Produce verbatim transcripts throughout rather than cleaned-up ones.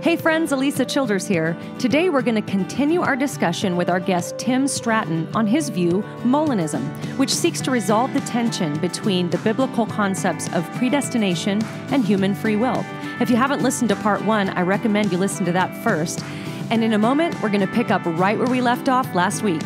Hey friends, Alisa Childers here. Today we're going to continue our discussion with our guest Tim Stratton on his view, Molinism, which seeks to resolve the tension between the biblical concepts of predestination and human free will. If you haven't listened to part one, I recommend you listen to that first. And in a moment, we're going to pick up right where we left off last week.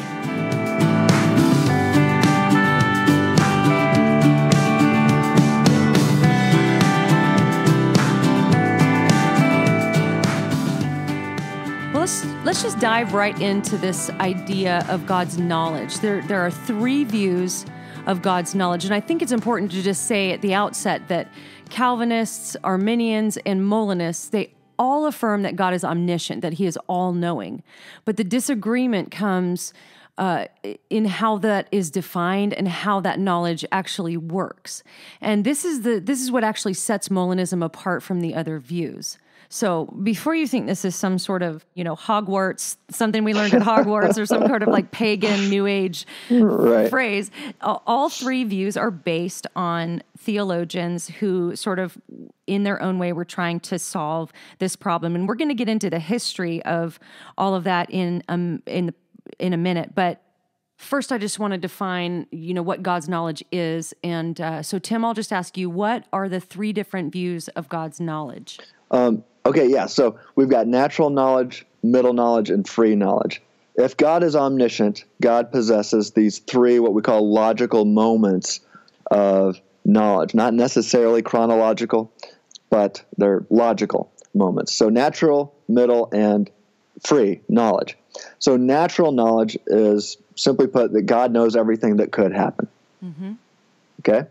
Let's, let's just dive right into this idea of God's knowledge. There, there are three views of God's knowledge, and I think it's important to just say at the outset that Calvinists, Arminians, and Molinists, they all affirm that God is omniscient, that he is all-knowing. But the disagreement comes uh, in how that is defined and how that knowledge actually works. And this is the this is what actually sets Molinism apart from the other views. So before you think this is some sort of, you know, Hogwarts, something we learned at Hogwarts or some kind of like pagan New Age right. phrase, all three views are based on theologians who sort of in their own way were trying to solve this problem. And we're going to get into the history of all of that in um, in the, in a minute. But first, I just want to define, you know, what God's knowledge is. And uh, so, Tim, I'll just ask you, what are the three different views of God's knowledge? Um, okay, yeah, so we've got natural knowledge, middle knowledge, and free knowledge. If God is omniscient, God possesses these three what we call logical moments of knowledge, not necessarily chronological, but they're logical moments. So natural, middle, and free knowledge. So natural knowledge is, simply put, that God knows everything that could happen. Mm-hmm. Okay?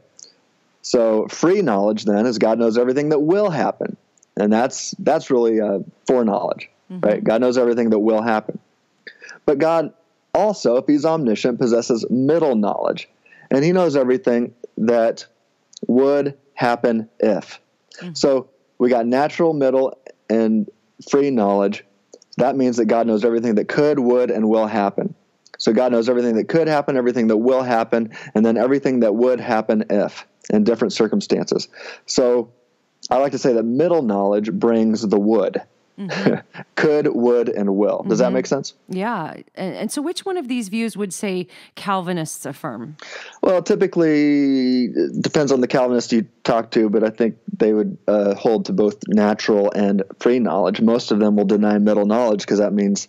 So free knowledge, then, is God knows everything that will happen. And that's that's really uh, foreknowledge, mm-hmm. right? God knows everything that will happen. But God also, if he's omniscient, possesses middle knowledge. And he knows everything that would happen if. Mm-hmm. So we got natural, middle, and free knowledge. That means that God knows everything that could, would, and will happen. So God knows everything that could happen, everything that will happen, and then everything that would happen if, in different circumstances. So I like to say that middle knowledge brings the would. Mm-hmm. Could, would, and will. Does mm-hmm. that make sense? Yeah. And, and so which one of these views would say Calvinists affirm? Well, typically, it depends on the Calvinist you talk to, but I think they would uh, hold to both natural and free knowledge. Most of them will deny middle knowledge because that means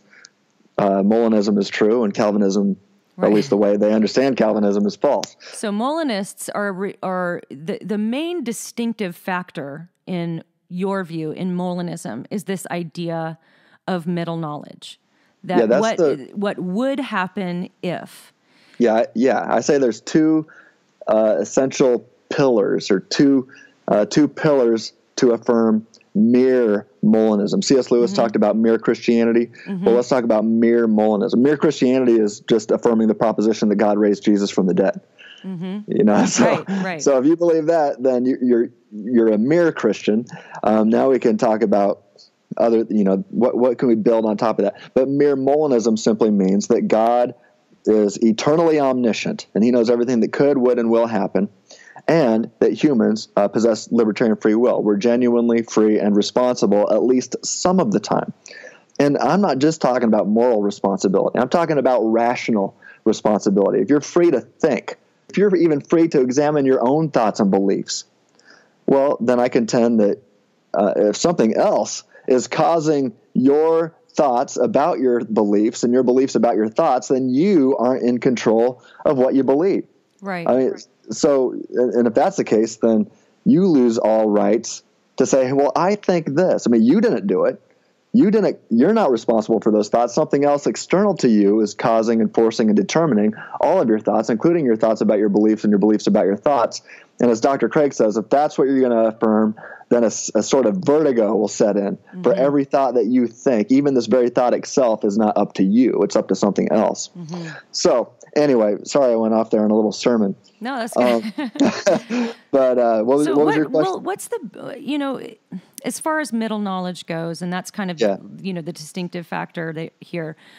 uh, Molinism is true and Calvinism, right. at least the way they understand Calvinism, is false. So Molinists are are the, the main distinctive factor in your view in Molinism is this idea of middle knowledge. That yeah, that's what the, what would happen if. Yeah, yeah. I say there's two uh, essential pillars or two uh, two pillars to affirm mere Molinism. C S Lewis mm-hmm. talked about mere Christianity. Mm-hmm. Well, let's talk about mere Molinism. Mere Christianity is just affirming the proposition that God raised Jesus from the dead. Mm-hmm. You know, so right, right. so if you believe that, then you, you're you're a mere Christian. Um, now we can talk about other, you know, what what can we build on top of that? But mere Molinism simply means that God is eternally omniscient, and he knows everything that could, would, and will happen, and that humans uh, possess libertarian free will. We're genuinely free and responsible at least some of the time. And I'm not just talking about moral responsibility. I'm talking about rational responsibility. If you're free to think, if you're even free to examine your own thoughts and beliefs, well, then I contend that uh, if something else is causing your thoughts about your beliefs and your beliefs about your thoughts, then you aren't in control of what you believe. Right. I mean, so, and if that's the case, then you lose all rights to say, well, I think this. I mean, you didn't do it. You didn't, you're not responsible for those thoughts. Something else external to you is causing and forcing and determining all of your thoughts, including your thoughts about your beliefs and your beliefs about your thoughts. And as Doctor Craig says, if that's what you're going to affirm, then a, a sort of vertigo will set in mm-hmm. for every thought that you think. Even this very thought itself is not up to you. It's up to something else. Mm-hmm. So anyway, sorry I went off there on a little sermon. No, that's good. Um, but uh, what was, so what was what, your question? Well, what's the, you know, as far as middle knowledge goes, and that's kind of, yeah. you know, the distinctive factor that here,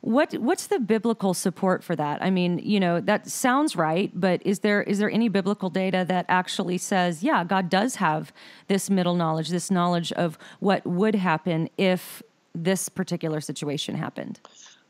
what what's the biblical support for that? I mean, you know, that sounds right, but is there is there any biblical data that actually says, yeah, God does have this middle knowledge, this knowledge of what would happen if this particular situation happened?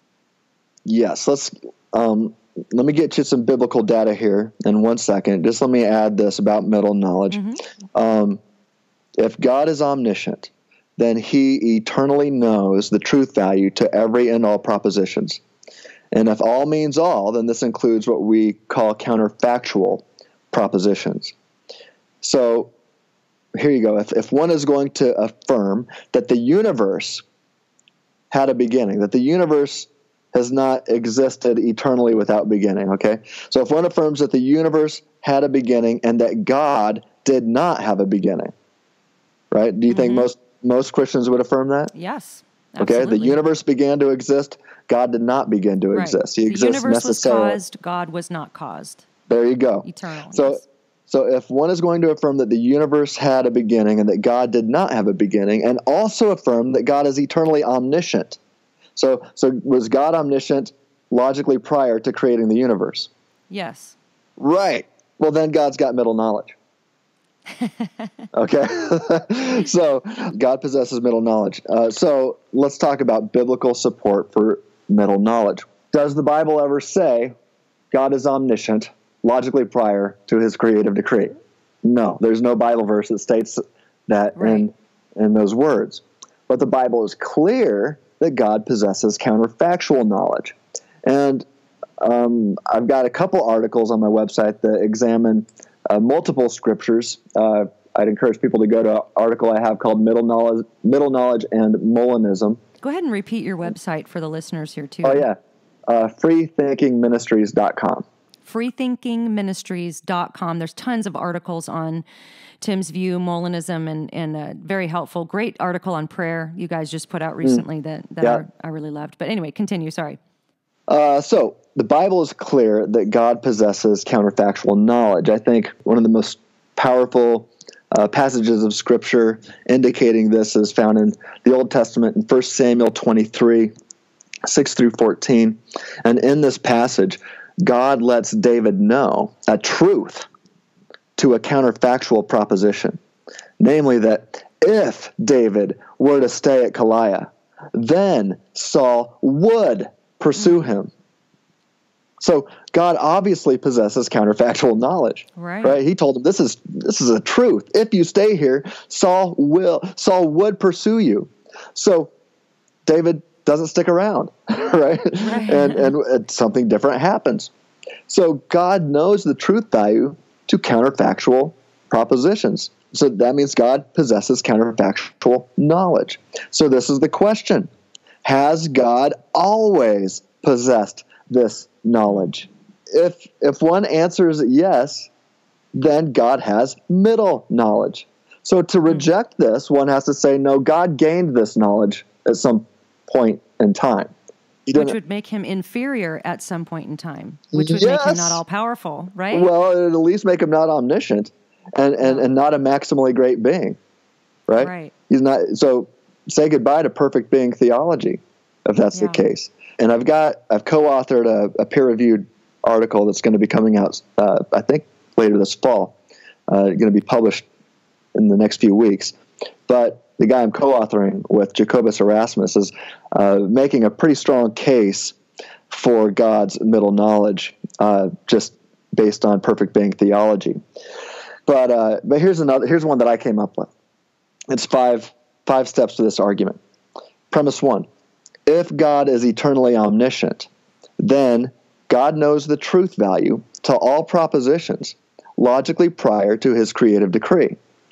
Yes, let's um, let me get you some biblical data here in one second. Just let me add this about middle knowledge. Mm-hmm. Um, if God is omniscient, then he eternally knows the truth value to every and all propositions. And if all means all, then this includes what we call counterfactual propositions. So here you go. If, if one is going to affirm that the universe had a beginning, that the universe has not existed eternally without beginning, okay? So if one affirms that the universe had a beginning and that God did not have a beginning, right? Do you mm-hmm. think most Most Christians would affirm that? Yes, absolutely. Okay, the universe began to exist. God did not begin to right. exist. He the exists universe necessarily. was caused. God was not caused. There you go. Eternal. So, yes. so if one is going to affirm that the universe had a beginning and that God did not have a beginning, and also affirm that God is eternally omniscient. So, so was God omniscient logically prior to creating the universe? Yes. Right. Well, then God's got middle knowledge. Okay, so God possesses middle knowledge. Uh, so let's talk about biblical support for middle knowledge. Does the Bible ever say God is omniscient logically prior to his creative decree? No, there's no Bible verse that states that right. in, in those words. But the Bible is clear that God possesses counterfactual knowledge. And um, I've got a couple articles on my website that examine Uh, multiple scriptures. Uh, I'd encourage people to go to an article I have called Middle Knowledge, Middle Knowledge and Molinism. Go ahead and repeat your website for the listeners here, too. Oh, yeah. Uh, free thinking ministries dot com. free thinking ministries dot com. There's tons of articles on Tim's view, Molinism, and, and a very helpful, great article on prayer you guys just put out recently mm. that, that yeah. I, I really loved. But anyway, continue. Sorry. Uh, so the Bible is clear that God possesses counterfactual knowledge. I think one of the most powerful uh, passages of Scripture indicating this is found in the Old Testament in First Samuel twenty-three, six through fourteen. And in this passage, God lets David know a truth to a counterfactual proposition, namely that if David were to stay at Keilah, then Saul would pursue him. So God obviously possesses counterfactual knowledge, right? right? He told him, "This is this is a truth. If you stay here, Saul will Saul would pursue you." So David doesn't stick around, right? right. And and something different happens. So God knows the truth value to counterfactual propositions. So that means God possesses counterfactual knowledge. So this is the question. Has God always possessed this knowledge? If if one answers yes, then God has middle knowledge. So to reject this, one has to say, no, God gained this knowledge at some point in time. Which would make him inferior at some point in time, which would yes. make him not all-powerful, right? Well, it would at least make him not omniscient and, and, and not a maximally great being, right? Right. He's not. So say goodbye to perfect being theology, if that's yeah. the case. And I've got, I've co-authored a, a peer-reviewed article that's going to be coming out, uh, I think, later this fall. Uh, going to be published in the next few weeks. But the guy I'm co-authoring with, Jacobus Erasmus, is uh, making a pretty strong case for God's middle knowledge, uh, just based on perfect being theology. But uh, but here's another. Here's one that I came up with. It's five five steps to this argument. Premise one: if God is eternally omniscient, then God knows the truth value to all propositions logically prior to his creative decree.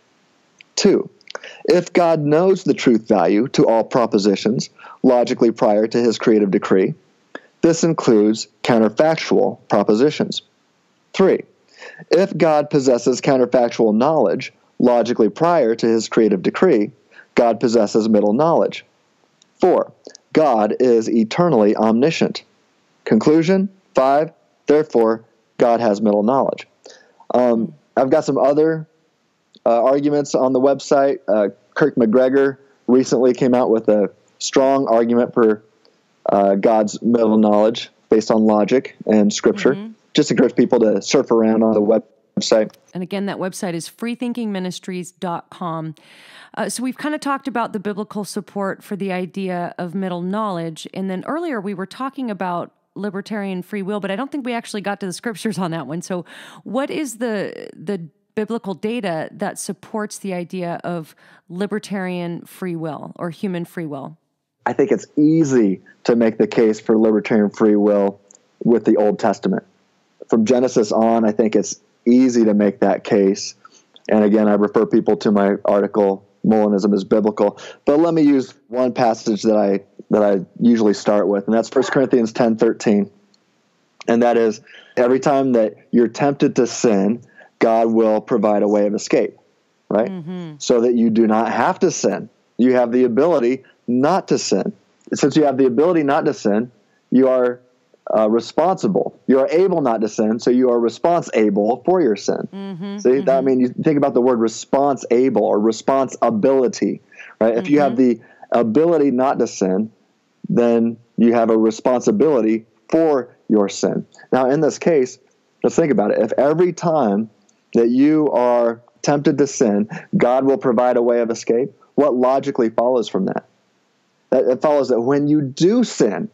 Two: if God knows the truth value to all propositions logically prior to his creative decree, this includes counterfactual propositions. Three: if God possesses counterfactual knowledge logically prior to his creative decree, God possesses middle knowledge. Four: God is eternally omniscient. Conclusion: five, therefore, God has middle knowledge. Um, I've got some other uh, arguments on the website. Uh, Kirk McGregor recently came out with a strong argument for uh, God's middle knowledge based on logic and scripture. Mm-hmm. Just encourage people to surf around on the website. And again, that website is free thinking ministries dot com. Uh, so we've kind of talked about the biblical support for the idea of middle knowledge. And then earlier we were talking about libertarian free will, but I don't think we actually got to the scriptures on that one. So what is the the biblical data that supports the idea of libertarian free will or human free will? I think it's easy to make the case for libertarian free will with the Old Testament. From Genesis on, I think it's easy to make that case. And again, I refer people to my article, Molinism is Biblical. But let me use one passage that I that I usually start with, and that's First Corinthians ten thirteen. And that is, every time that you're tempted to sin, God will provide a way of escape, right? Mm-hmm. So that you do not have to sin. You have the ability not to sin. Since you have the ability not to sin, you are uh, responsible. You are able not to sin, so you are responsible for your sin. Mm-hmm, See, mm-hmm. that I mean, you think about the word responsible or responsibility, right? Mm-hmm. If you have the ability not to sin, then you have a responsibility for your sin. Now, in this case, let's think about it. If every time that you are tempted to sin, God will provide a way of escape, what logically follows from that? That it follows that when you do sin,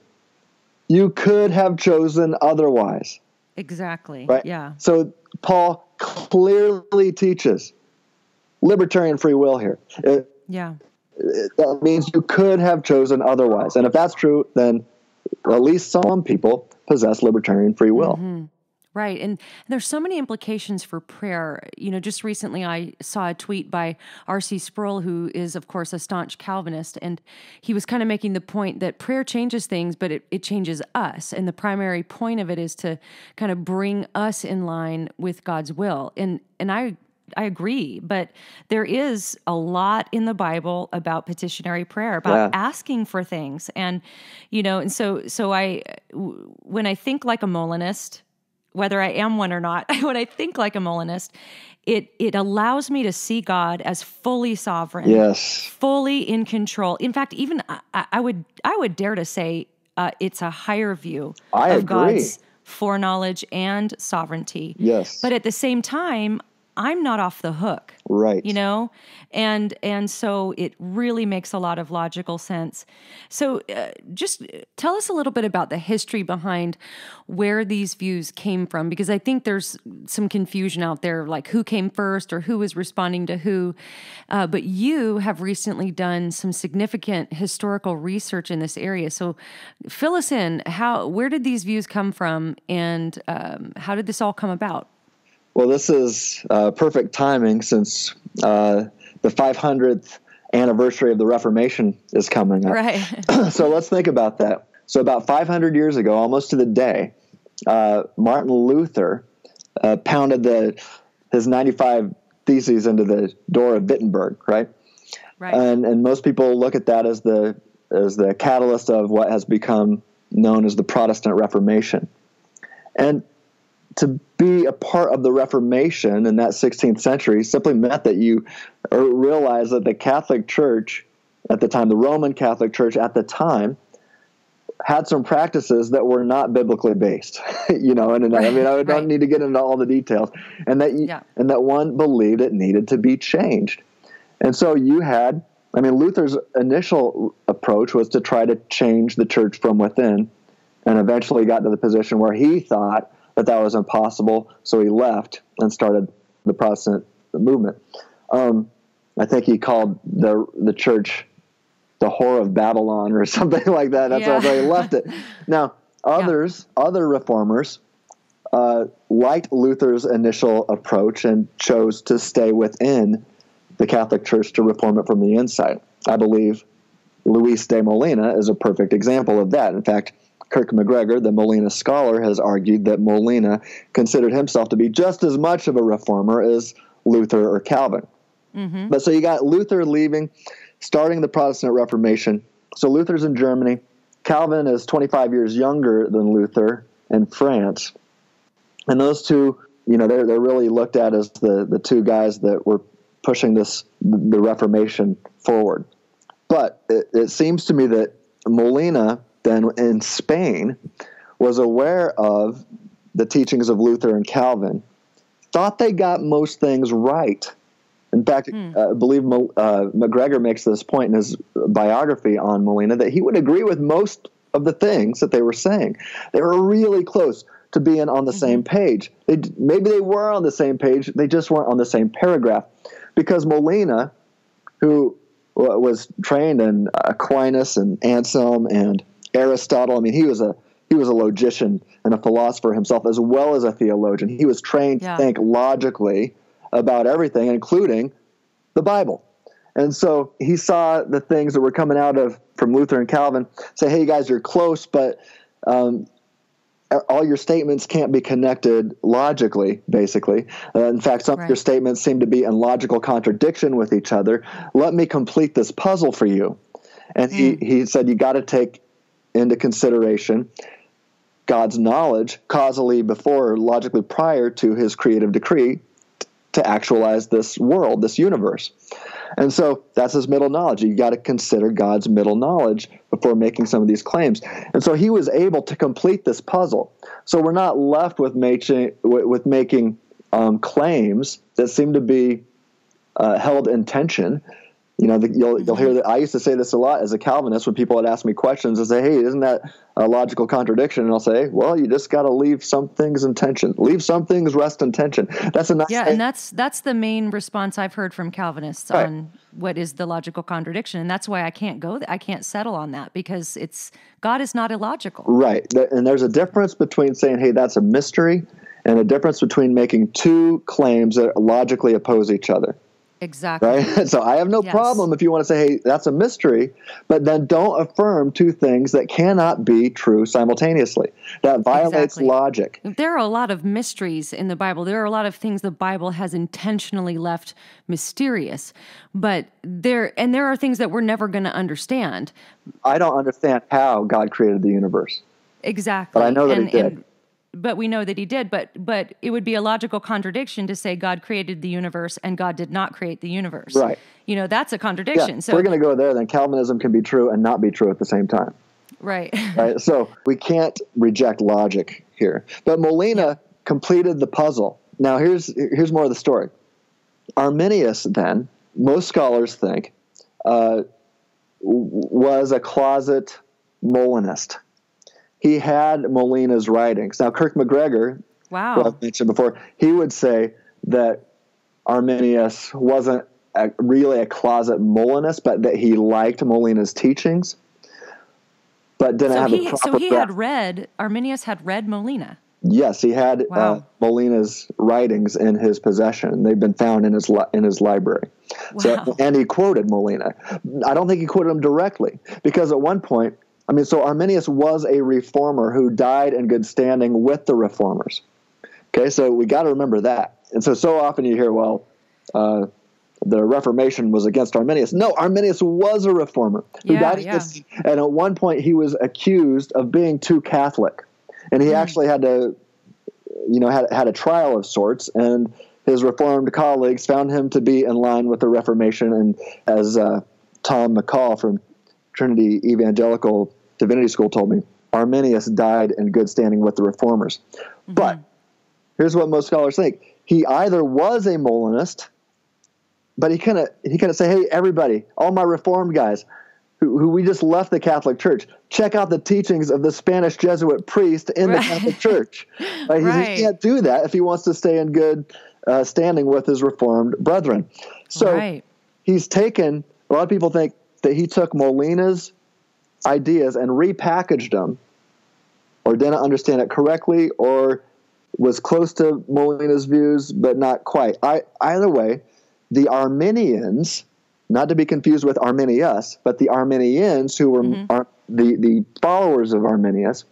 you could have chosen otherwise. Exactly. Right? Yeah. So Paul clearly teaches libertarian free will here. It, yeah. It, that means you could have chosen otherwise. And if that's true, then at least some people possess libertarian free will. Mm-hmm. Right. And there's so many implications for prayer. You know, just recently I saw a tweet by R C Sproul, who is, of course, a staunch Calvinist, and he was kind of making the point that prayer changes things, but it, it changes us. And the primary point of it is to kind of bring us in line with God's will. And and I I agree, but there is a lot in the Bible about petitionary prayer, about yeah. asking for things. And, you know, and so so I, when I think like a Molinist, whether I am one or not, when I think like a Molinist, it it allows me to see God as fully sovereign, yes, fully in control. In fact, even I, I would I would dare to say uh, it's a higher view I of agree. God's foreknowledge and sovereignty. Yes, but at the same time, I'm not off the hook. Right. You know? And and so it really makes a lot of logical sense. So uh, just tell us a little bit about the history behind where these views came from, because I think there's some confusion out there, like who came first or who was responding to who. Uh, but you have recently done some significant historical research in this area. So fill us in. How, where did these views come from, and um, how did this all come about? Well, this is uh, perfect timing since uh, the five hundredth anniversary of the Reformation is coming up. Right. So let's think about that. So about five hundred years ago, almost to the day, uh, Martin Luther uh, pounded the his ninety-five Theses into the door of Wittenberg, right? Right. And and most people look at that as the as the catalyst of what has become known as the Protestant Reformation. And to be a part of the Reformation in that sixteenth century simply meant that you realized that the Catholic Church at the time, the Roman Catholic Church at the time, had some practices that were not biblically based, you know, and, and right, I mean, I don't right. need to get into all the details, and that you, yeah. and that one believed it needed to be changed. And so you had, I mean, Luther's initial approach was to try to change the church from within, and eventually got to the position where he thought that that was impossible, so he left and started the Protestant movement. Um, I think he called the the church the whore of Babylon or something like that. That's yeah. why he left it. Now, others, yeah. other reformers, uh, liked Luther's initial approach and chose to stay within the Catholic Church to reform it from the inside. I believe Luis de Molina is a perfect example of that. In fact, Kirk McGregor, the Molina scholar, has argued that Molina considered himself to be just as much of a reformer as Luther or Calvin. Mm-hmm. But so you got Luther leaving, starting the Protestant Reformation. So Luther's in Germany. Calvin is twenty-five years younger than Luther in France. And those two, you know, they're, they're really looked at as the, the two guys that were pushing this, the Reformation forward. But it, it seems to me that Molina then in Spain was aware of the teachings of Luther and Calvin, thought they got most things right. In fact, hmm. uh, I believe uh, McGregor makes this point in his biography on Molina that he would agree with most of the things that they were saying. They were really close to being on the mm-hmm. same page. They, maybe they were on the same page, they just weren't on the same paragraph. Because Molina, who w- was trained in Aquinas and Anselm and Aristotle, I mean, he was a he was a logician and a philosopher himself, as well as a theologian. He was trained yeah. to think logically about everything, including the Bible. And so he saw the things that were coming out of from Luther and Calvin, say, hey, guys, you're close, but um, all your statements can't be connected logically, basically. Uh, in fact, some right. of your statements seem to be in logical contradiction with each other. Let me complete this puzzle for you. And mm. he, he said, you got to take into consideration God's knowledge causally before, logically prior to his creative decree to actualize this world, this universe. And so that's his middle knowledge. You got to consider God's middle knowledge before making some of these claims. And so he was able to complete this puzzle. So we're not left with making with making um, claims that seem to be uh, held in tension. You know, the, you'll you'll hear that. I used to say this a lot as a Calvinist when people would ask me questions and say, "Hey, isn't that a logical contradiction?" And I'll say, "Well, you just got to leave some things in tension. Leave some things rest in tension." That's a nice yeah, thing. And that's that's the main response I've heard from Calvinists right. on what is the logical contradiction, and that's why I can't go. Th- I can't settle on that because it's God is not illogical. Right, and there's a difference between saying, "Hey, that's a mystery," and a difference between making two claims that logically oppose each other. Exactly. Right? So I have no yes. problem if you want to say, hey, that's a mystery, but then don't affirm two things that cannot be true simultaneously. That violates exactly. logic. There are a lot of mysteries in the Bible. There are a lot of things the Bible has intentionally left mysterious, but there, and there are things that we're never going to understand. I don't understand how God created the universe. Exactly. But I know that and, he did. And, But we know that he did, but but it would be a logical contradiction to say God created the universe and God did not create the universe. Right. You know, that's a contradiction. Yeah, so if we're going to go there, then Calvinism can be true and not be true at the same time. Right. Right. So we can't reject logic here. But Molina yeah. completed the puzzle. Now, here's here's more of the story. Arminius, then, most scholars think, uh, was a closet Molinist. He had Molina's writings. Now, Kirk McGregor, wow. who I've mentioned before, he would say that Arminius wasn't a, really a closet Molinist, but that he liked Molina's teachings, but didn't so have he, a proper... So he had read, Arminius had read Molina? Yes, he had wow. uh, Molina's writings in his possession. They've been found in his li- in his library. Wow. So, and he quoted Molina. I don't think he quoted him directly, because at one point... I mean, so Arminius was a reformer who died in good standing with the reformers. Okay, so we got to remember that. And so, so often you hear, well, uh, the Reformation was against Arminius. No, Arminius was a reformer who yeah, died in yeah. good, and at one point he was accused of being too Catholic, and he mm. actually had to, you know, had had a trial of sorts, and his Reformed colleagues found him to be in line with the Reformation. And as uh, Tom McCall from Trinity Evangelical Divinity School told me, Arminius died in good standing with the reformers. Mm-hmm. But here's what most scholars think. He either was a Molinist, but he couldn't he couldn't say, hey, everybody, all my reformed guys who, who we just left the Catholic Church, check out the teachings of the Spanish Jesuit priest in right. the Catholic Church. Right? Right. He, he can't do that if he wants to stay in good uh, standing with his reformed brethren. So right. he's taken, a lot of people think that he took Molina's ideas and repackaged them, or didn't understand it correctly, or was close to Molina's views, but not quite. I, either way, the Arminians, not to be confused with Arminius, but the Arminians who were mm-hmm. ar- the, the followers of Arminius,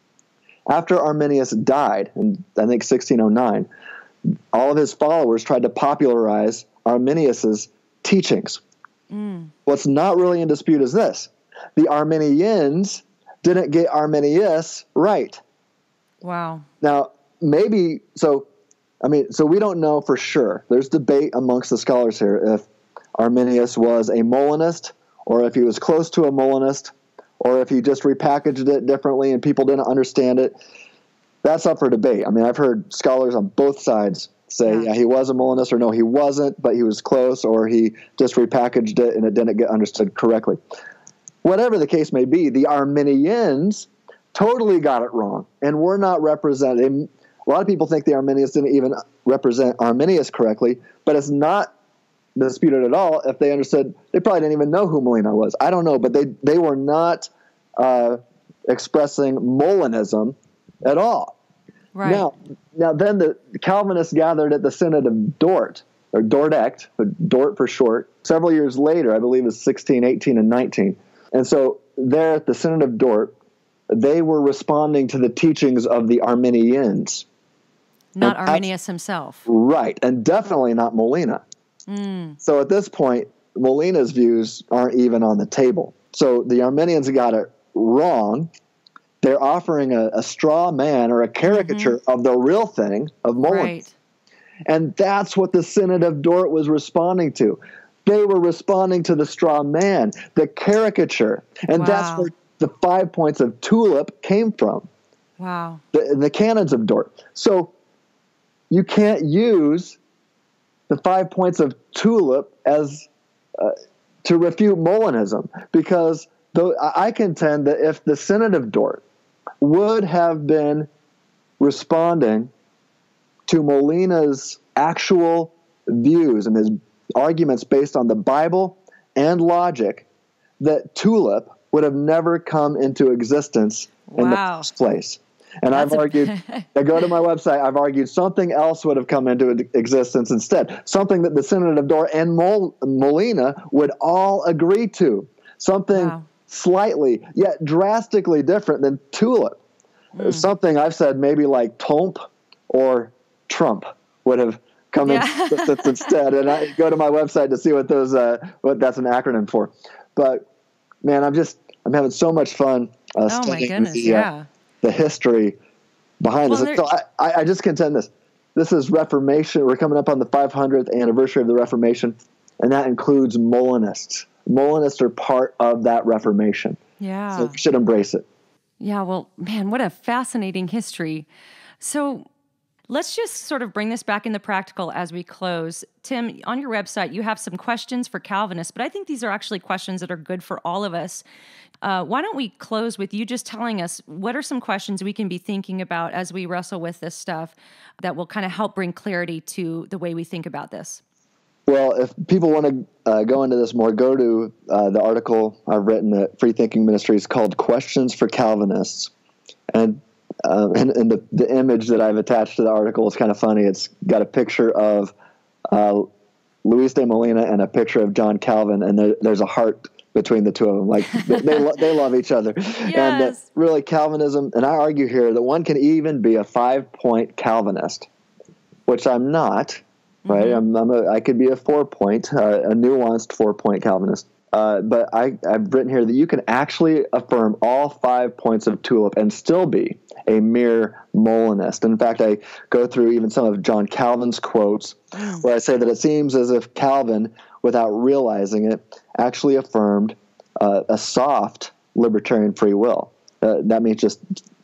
after Arminius died in, I think, sixteen oh nine, all of his followers tried to popularize Arminius's teachings. Mm. What's not really in dispute is this. The Arminians didn't get Arminius right. Wow. Now, maybe, so, I mean, so we don't know for sure. There's debate amongst the scholars here if Arminius was a Molinist, or if he was close to a Molinist, or if he just repackaged it differently and people didn't understand it, that's up for debate. I mean, I've heard scholars on both sides say, yeah, yeah he was a Molinist, or no, he wasn't, but he was close, or he just repackaged it and it didn't get understood correctly. Whatever the case may be, the Arminians totally got it wrong, and we're not represented. A lot of people think the Arminians didn't even represent Arminius correctly, but it's not disputed at all if they understood. They probably didn't even know who Molina was. I don't know, but they, they were not uh, expressing Molinism at all. Right. Now, now then the Calvinists gathered at the Synod of Dort, or Dordrecht, Dort for short, several years later. I believe it's sixteen, eighteen, and nineteen. And so there at the Synod of Dort, they were responding to the teachings of the Arminians. Not Arminius himself. Right, and definitely not Molina. Mm. So at this point, Molina's views aren't even on the table. So the Arminians got it wrong. They're offering a, a straw man or a caricature mm-hmm. of the real thing of Molinism. Right. And that's what the Synod of Dort was responding to. They were responding to the straw man, the caricature. And wow. that's where the five points of tulip came from. Wow. The, the canons of Dort. So you can't use the five points of tulip as uh, to refute Molinism, because though I contend that if the Synod of Dort would have been responding to Molina's actual views and his arguments based on the Bible and logic, that tulip would have never come into existence in wow. the first place. And That's I've argued, I go to my website, I've argued something else would have come into existence instead, something that the Synod of Dort and Mol- Molina would all agree to, something wow. slightly, yet drastically different than tulip. Mm. Something I've said maybe like Tomp or Trump would have come yeah. into existence instead. And I go to my website to see what those, uh, what that's an acronym for. But man, I'm just, I'm having so much fun uh, oh studying my goodness, the, yeah. uh, the history behind well, this. So I, I just contend this. This is Reformation. We're coming up on the five hundredth anniversary of the Reformation, and that includes Molinists. Molinists are part of that Reformation. Yeah. So we should embrace it. Yeah, well, man, what a fascinating history. So let's just sort of bring this back into practical as we close. Tim, on your website, you have some questions for Calvinists, but I think these are actually questions that are good for all of us. Uh, why don't we close with you just telling us what are some questions we can be thinking about as we wrestle with this stuff that will kind of help bring clarity to the way we think about this? Well, if people want to uh, go into this more, go to uh, the article I've written at Free Thinking Ministries called Questions for Calvinists. And uh, and, and the, the image that I've attached to the article is kind of funny. It's got a picture of uh, Luis de Molina and a picture of John Calvin, and there, there's a heart between the two of them. Like they they, lo- they love each other. Yes. And uh, really Calvinism, and I argue here that one can even be a five-point Calvinist, which I'm not. Right, mm-hmm. I'm, I'm a, I could be a four-point, uh, a nuanced four-point Calvinist. Uh, but I, I've written here that you can actually affirm all five points of tulip and still be a mere Molinist. In fact, I go through even some of John Calvin's quotes mm. where I say that it seems as if Calvin, without realizing it, actually affirmed uh, a soft libertarian free will. Uh, that means just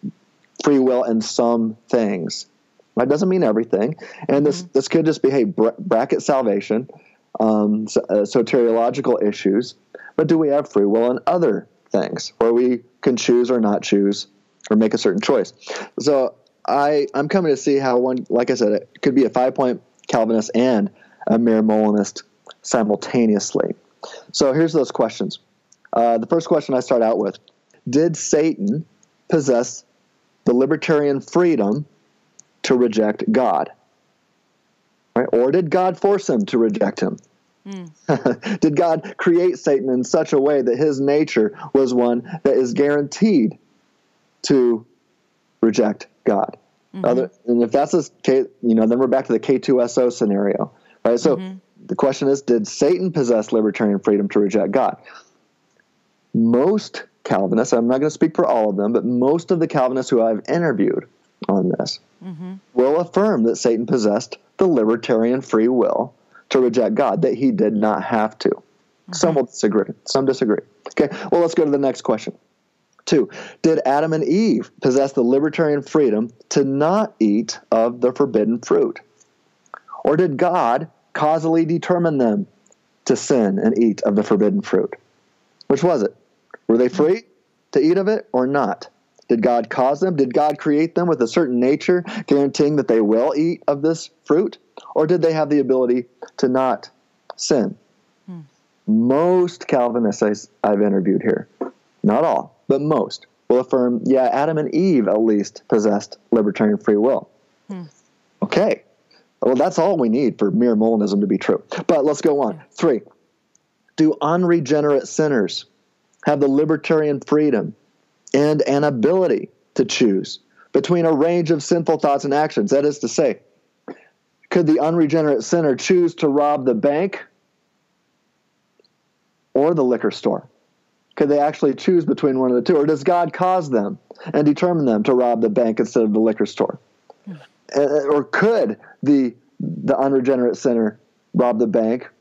free will in some things. That doesn't mean everything. And this, mm-hmm. this could just be, hey, br- bracket salvation, um, so, uh, soteriological issues. But do we have free will in other things where we can choose or not choose or make a certain choice? So I, I'm coming to see how one, like I said, it could be a five-point Calvinist and a mere Molinist simultaneously. So here's those questions. Uh, the first question I start out with, did Satan possess the libertarian freedom to reject God? Right? Or did God force him to reject him? Mm. Did God create Satan in such a way that his nature was one that is guaranteed to reject God? Mm-hmm. Other, and if that's the case, you know, then we're back to the K two S O scenario, right? So mm-hmm. the question is, did Satan possess libertarian freedom to reject God? Most Calvinists, I'm not going to speak for all of them, but most of the Calvinists who I've interviewed on this mm-hmm. will affirm that Satan possessed the libertarian free will to reject God, that he did not have to. Mm-hmm. Some will disagree. Some disagree. Okay, well, let's go to the next question. Two, did Adam and Eve possess the libertarian freedom to not eat of the forbidden fruit? Or did God causally determine them to sin and eat of the forbidden fruit? Which was it? Were they free to eat of it or not? Did God cause them? Did God create them with a certain nature, guaranteeing that they will eat of this fruit? Or did they have the ability to not sin? Hmm. Most Calvinists I've interviewed here, not all, but most, will affirm, yeah, Adam and Eve at least possessed libertarian free will. Hmm. Okay. Well, that's all we need for mere Molinism to be true. But let's go on. Three, do unregenerate sinners have the libertarian freedom and an ability to choose between a range of sinful thoughts and actions? That is to say, could the unregenerate sinner choose to rob the bank or the liquor store? Could they actually choose between one of the two? Or does God cause them and determine them to rob the bank instead of the liquor store? Hmm. Or could the the unregenerate sinner rob the bank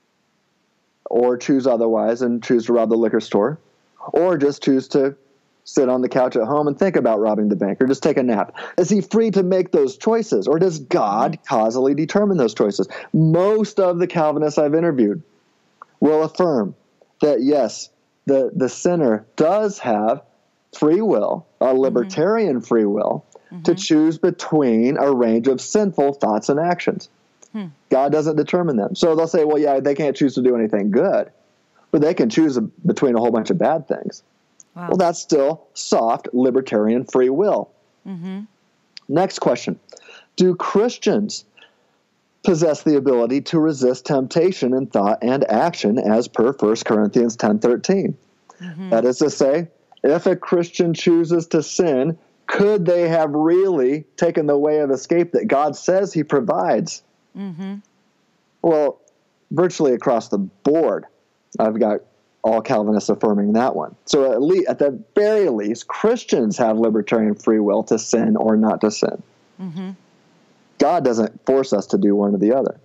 or choose otherwise and choose to rob the liquor store? Or just choose to sit on the couch at home and think about robbing the bank or just take a nap? Is he free to make those choices? Or does God causally determine those choices? Most of the Calvinists I've interviewed will affirm that, yes, the, the sinner does have free will, a libertarian mm-hmm. free will, mm-hmm. to choose between a range of sinful thoughts and actions. Hmm. God doesn't determine them. So they'll say, well, yeah, they can't choose to do anything good, but they can choose a, between a whole bunch of bad things. Wow. Well, that's still soft libertarian free will. Mm-hmm. Next question. Do Christians possess the ability to resist temptation in thought and action as per First Corinthians ten thirteen? Mm-hmm. That is to say, if a Christian chooses to sin, could they have really taken the way of escape that God says he provides? Mm-hmm. Well, virtually across the board, I've got all Calvinists affirming that one. So at least, at the very least, Christians have libertarian free will to sin or not to sin. Mm-hmm. God doesn't force us to do one or the other.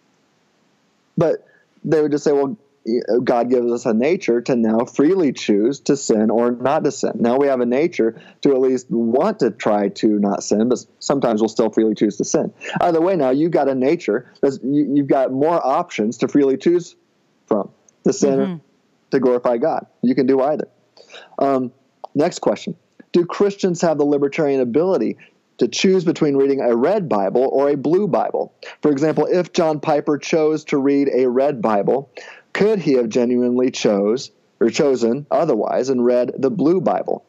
But they would just say, well, God gives us a nature to now freely choose to sin or not to sin. Now we have a nature to at least want to try to not sin, but sometimes we'll still freely choose to sin. Either way, now you've got a nature, that's, you, you've got more options to freely choose from, to sin mm-hmm. or to glorify God. You can do either. Um, next question. Do Christians have the libertarian ability to choose between reading a red Bible or a blue Bible? For example, if John Piper chose to read a red Bible, could he have genuinely chose or chosen otherwise and read the blue Bible?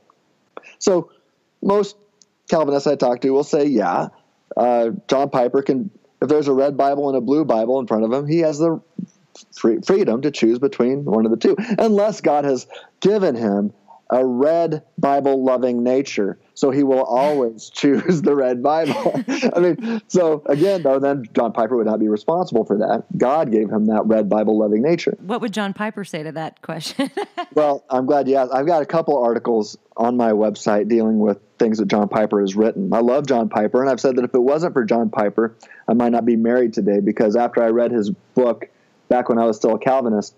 So most Calvinists I talk to will say, yeah, uh, John Piper can, if there's a red Bible and a blue Bible in front of him, he has the free, freedom to choose between one of the two, unless God has given him a red Bible-loving nature, so he will always choose the red Bible. I mean, so again, though, then John Piper would not be responsible for that. God gave him that red Bible-loving nature. What would John Piper say to that question? Well, I'm glad you asked. I've got a couple articles on my website dealing with things that John Piper has written. I love John Piper, and I've said that if it wasn't for John Piper, I might not be married today, because after I read his book back when I was still a Calvinist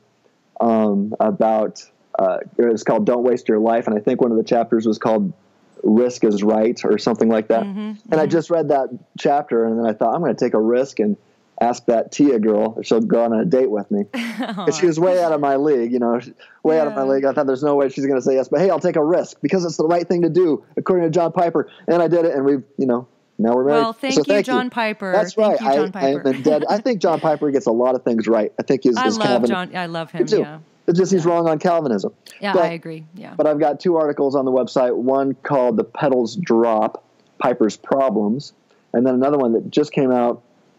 um, about... Uh, it was called Don't Waste Your Life, and I think one of the chapters was called Risk is Right or something like that. Mm-hmm, and mm-hmm. I just read that chapter, and then I thought, I'm going to take a risk and ask that Tia girl if she'll go on a date with me. Because she was way out of my league, you know, way yeah. out of my league. I thought there's no way she's going to say yes, but hey, I'll take a risk because it's the right thing to do, according to John Piper. And I did it, and we've, you know, now we're married. Well, thank so you, thank John you. Piper. That's thank right. You, John I, Piper. I, dead. I think John Piper gets a lot of things right. I think he's, I he's love Calvin. John. I love him. too. Yeah. It's just yeah. he's wrong on Calvinism. Yeah, but, I agree. Yeah. But I've got two articles on the website, one called The Petals Drop, Piper's Problems, and then another one that just came out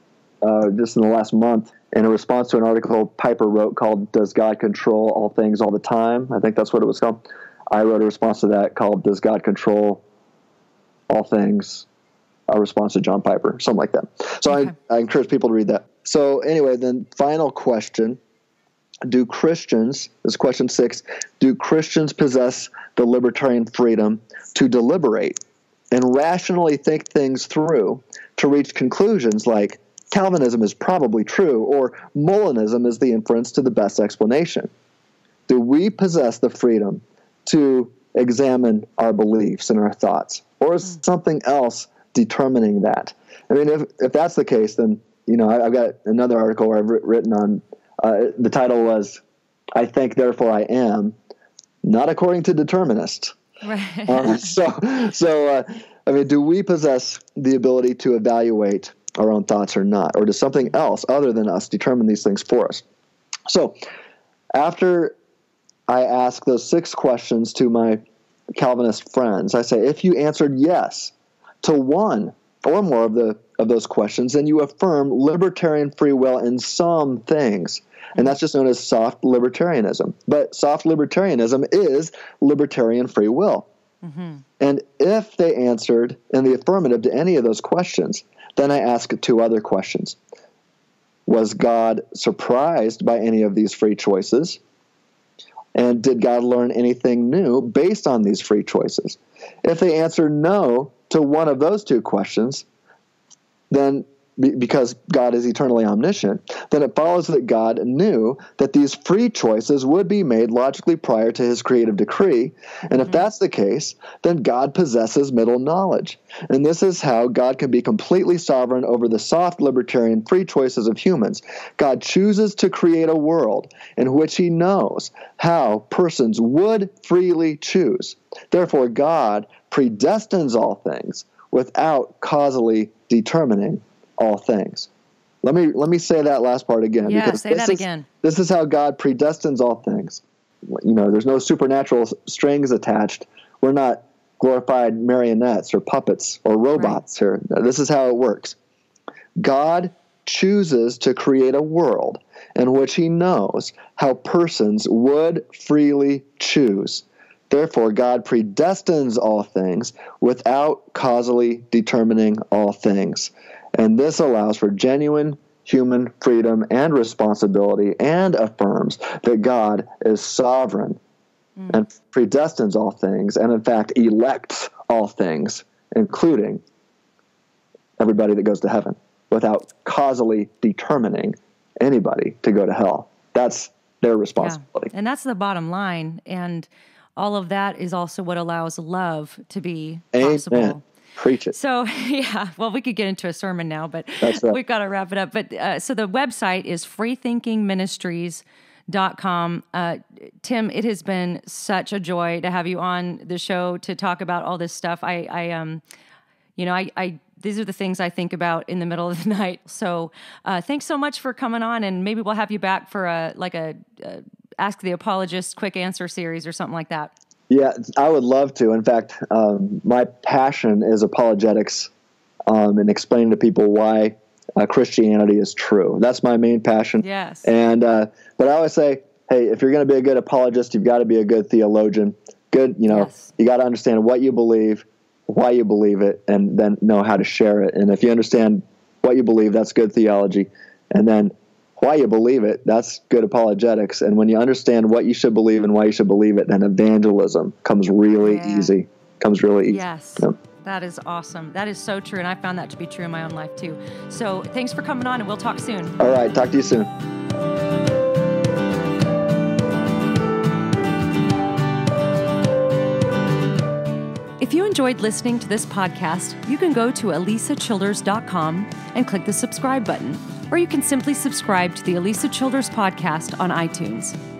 uh, just in the last month in a response to an article Piper wrote called Does God Control All Things All the Time? I think that's what it was called. I wrote a response to that called Does God Control All Things? A response to John Piper, something like that. So okay. I, I encourage people to read that. So anyway, then final question. Do Christians, this is question six, do Christians possess the libertarian freedom to deliberate and rationally think things through to reach conclusions like Calvinism is probably true or Molinism is the inference to the best explanation? Do we possess the freedom to examine our beliefs and our thoughts? Or is mm. something else determining that? I mean, if if that's the case, then, you know, I, I've got another article where I've written on, uh, the title was, I Think, Therefore I Am, Not According to Determinists. Right. um, so, so uh, I mean, do we possess the ability to evaluate our own thoughts or not? Or does something else other than us determine these things for us? So after I ask those six questions to my Calvinist friends, I say, if you answered yes to one or more of the of those questions, then you affirm libertarian free will in some things. And that's just known as soft libertarianism. But soft libertarianism is libertarian free will. Mm-hmm. And if they answered in the affirmative to any of those questions, then I ask two other questions. Was God surprised by any of these free choices? And did God learn anything new based on these free choices? If they answer no to one of those two questions, then because God is eternally omniscient, then it follows that God knew that these free choices would be made logically prior to his creative decree. And mm-hmm. if that's the case, then God possesses middle knowledge. And this is how God can be completely sovereign over the soft libertarian free choices of humans. God chooses to create a world in which he knows how persons would freely choose. Therefore, God predestines all things without causally determining all things. Let me let me say that last part again. Yeah, because say this that is, again. This is how God predestines all things. You know, there's no supernatural strings attached. We're not glorified marionettes or puppets or robots right. here. This is how it works. God chooses to create a world in which he knows how persons would freely choose. Therefore, God predestines all things without causally determining all things. And this allows for genuine human freedom and responsibility and affirms that God is sovereign mm. and predestines all things and, in fact, elects all things, including everybody that goes to heaven, without causally determining anybody to go to hell. That's their responsibility. Yeah. And that's the bottom line. And all of that is also what allows love to be possible. Amen. Preach it. So, yeah, well, we could get into a sermon now, but right. we've got to wrap it up. But uh, so the website is free thinking ministries dot com. Uh, Tim, it has been such a joy to have you on the show to talk about all this stuff. I, I um, you know, I, I, these are the things I think about in the middle of the night. So uh, thanks so much for coming on, and maybe we'll have you back for a, like a, a Ask the Apologist quick answer series or something like that. Yeah, I would love to. In fact, um, my passion is apologetics um, and explaining to people why uh, Christianity is true. That's my main passion. Yes. And uh, but I always say, hey, if you're going to be a good apologist, you've got to be a good theologian. Good, you know, yes. you got to understand what you believe, why you believe it, and then know how to share it. And if you understand what you believe, that's good theology. And then why you believe it, that's good apologetics. And when you understand what you should believe and why you should believe it, then evangelism comes really yeah. easy. Comes really easy. Yes. Yep. That is awesome. That is so true. And I found that to be true in my own life too. So thanks for coming on, and we'll talk soon. All right. Talk to you soon. If you enjoyed listening to this podcast, you can go to alisa childers dot com and click the subscribe button. Or you can simply subscribe to the Alisa Childers podcast on iTunes.